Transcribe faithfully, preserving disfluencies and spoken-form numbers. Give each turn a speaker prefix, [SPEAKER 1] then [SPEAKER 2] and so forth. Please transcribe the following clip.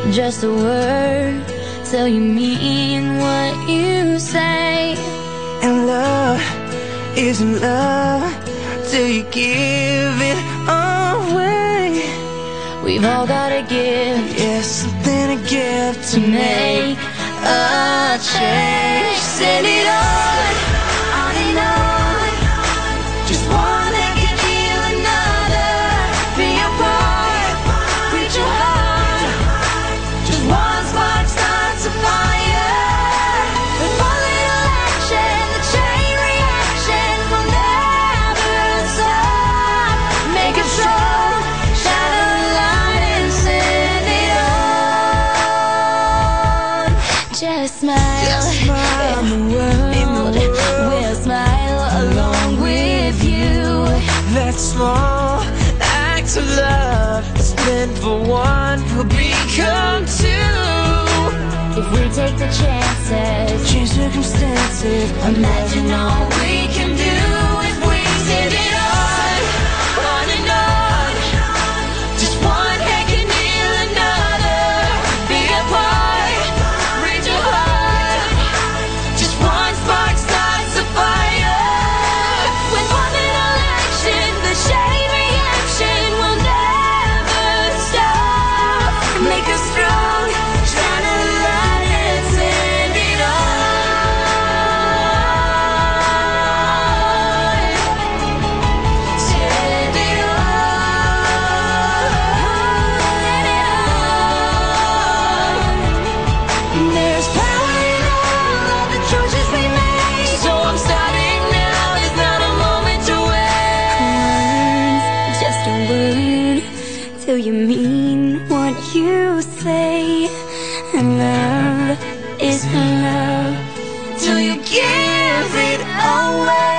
[SPEAKER 1] just a word till you mean what you say.
[SPEAKER 2] And love isn't love till you give it away.
[SPEAKER 1] We've all got a gift,
[SPEAKER 2] yeah, something to give
[SPEAKER 1] to make a change. Send it on, on and on. Just one that can heal another. Be a part, reach your heart. Just one spark starts a fire. With one little action, the chain reaction will never stop. Make it strong, shine a light and send it on. Just smile,
[SPEAKER 2] Just smile.
[SPEAKER 1] and the world,
[SPEAKER 2] In the world
[SPEAKER 1] will smile along with you.
[SPEAKER 2] that small act of love that's meant for one will become two.
[SPEAKER 1] If we take the chances,
[SPEAKER 2] Change circumstances,
[SPEAKER 1] imagine all we can do if we send it on, on and on. Just one hand can heal another. Be a part, reach your heart. Just one spark starts a fire. With one little action, the chain reaction will never stop. Make us strong, shine a light and send it on. Send it on. There's power in all of the choices we make. So I'm starting now, there's not a moment to wait. Words, just a word, till you mean what you say. And love is love, till you give it away.